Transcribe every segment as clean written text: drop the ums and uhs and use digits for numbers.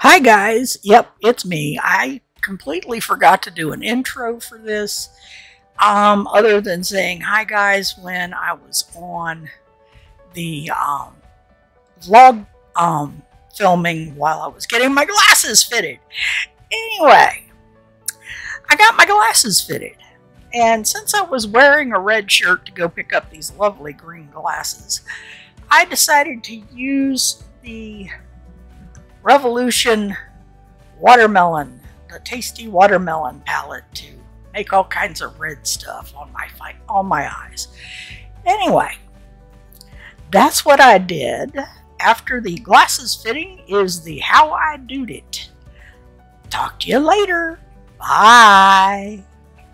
Hi guys, yep, it's me. I completely forgot to do an intro for this, other than saying hi guys when I was on the vlog filming while I was getting my glasses fitted. Anyway, I got my glasses fitted, and since I was wearing a red shirt to go pick up these lovely green glasses, I decided to use the Revolution watermelon, the tasty watermelon palette, to make all kinds of red stuff on my eyes. Anyway, that's what I did. After the glasses fitting is the how I doed it. Talk to you later. Bye.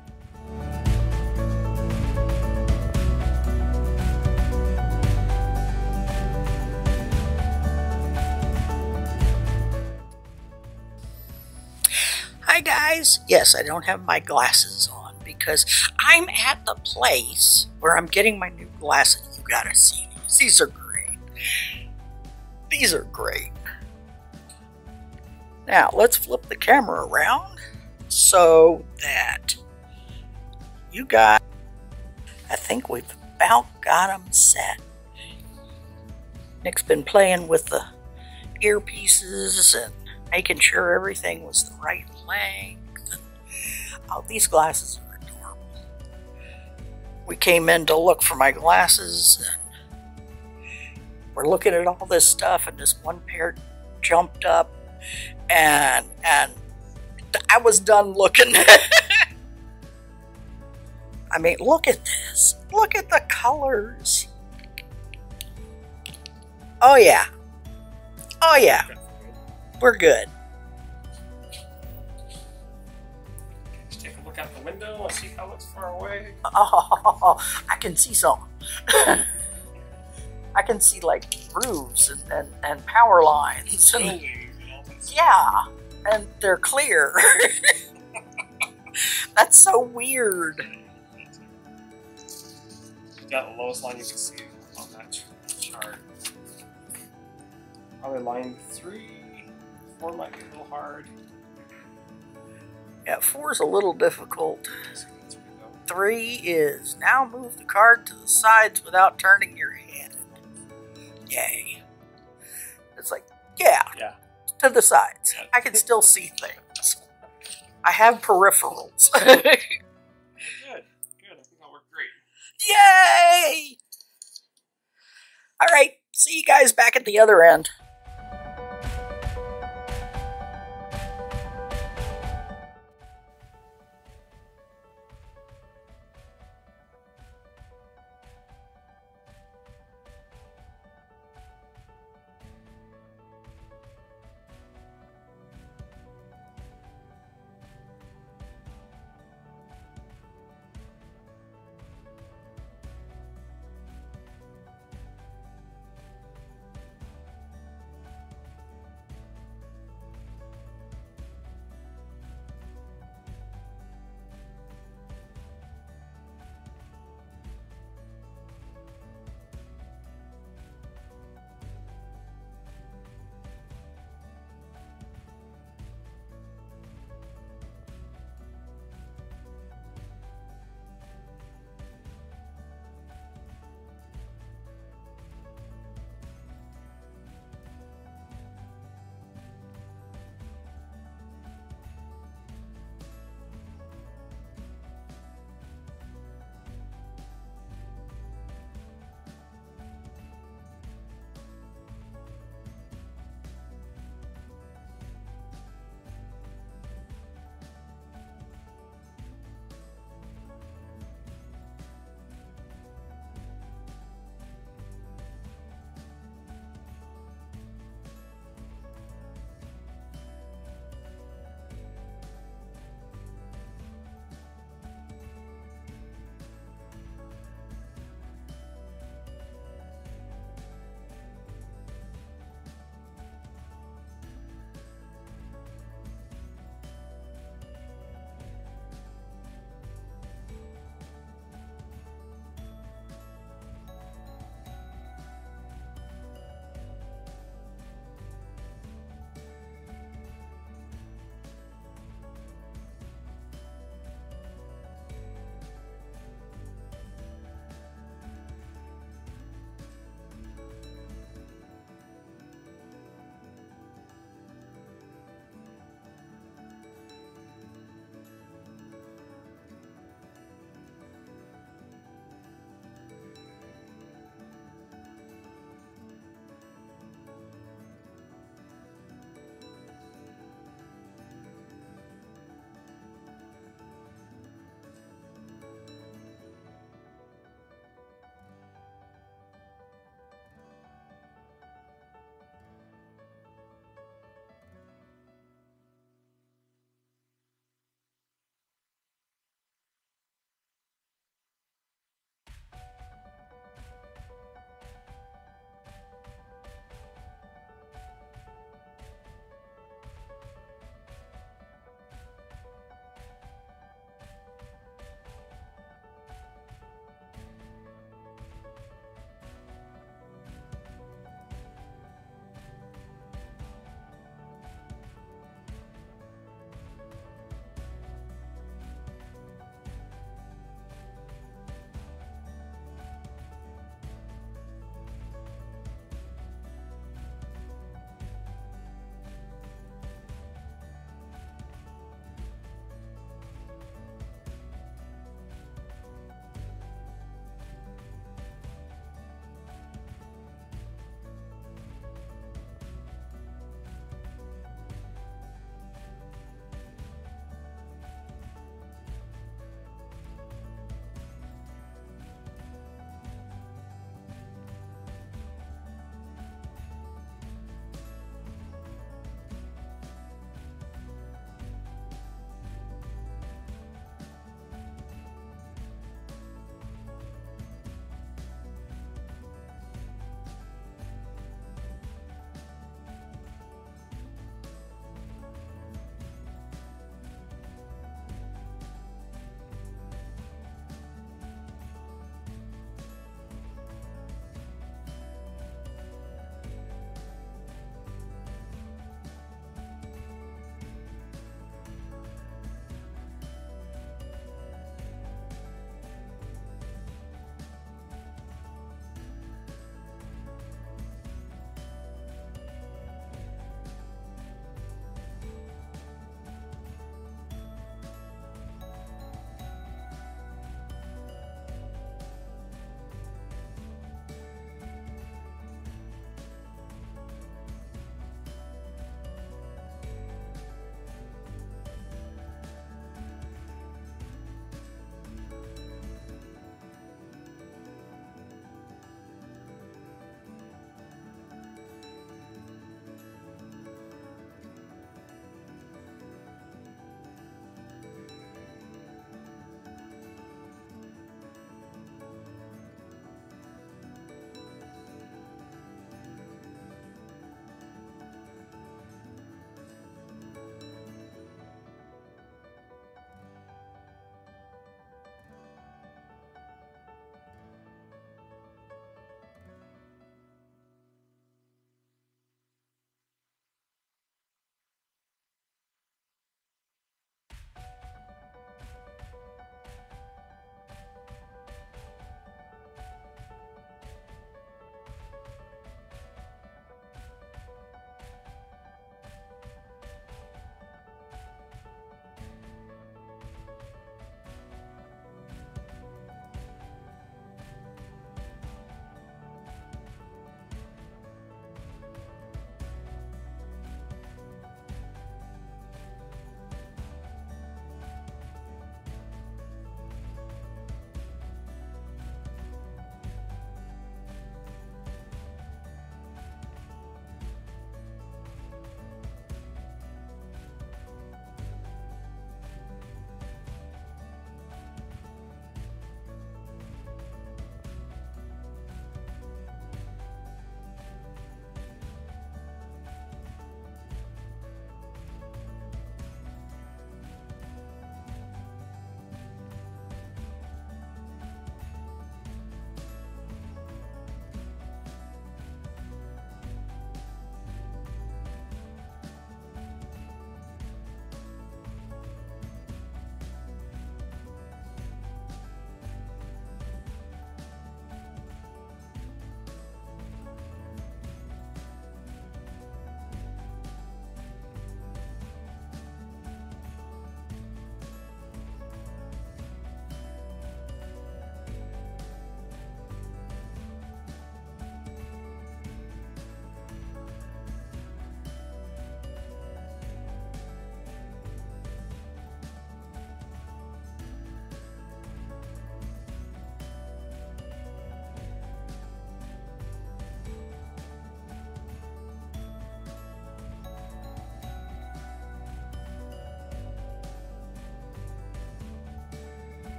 Hi guys. Yes, I don't have my glasses on because I'm at the place where I'm getting my new glasses. You gotta see these. These are great. These are great. Now let's flip the camera around so that you guys, I think we've about got them set. Nick's been playing with the earpieces and making sure everything was the right length. Oh, these glasses are adorable. We came in to look for my glasses, and we're looking at all this stuff, and this one pair jumped up, and I was done looking. I mean, look at this. Look at the colors. Oh yeah. Oh yeah. We're good. Just take a look out the window and see how it's far away. Oh, I can see some. I can see like roofs and power lines. And, yeah, and they're clear. That's so weird. Got the lowest line you can see on that chart. Probably line 3. 4 might be a little hard. Yeah, 4 is a little difficult. 3 is now move the card to the sides without turning your head. Yay. It's like, yeah, to the sides. Yeah. I can still see things. I have peripherals. Good. Good. I think that worked great. Yay! All right. See you guys back at the other end.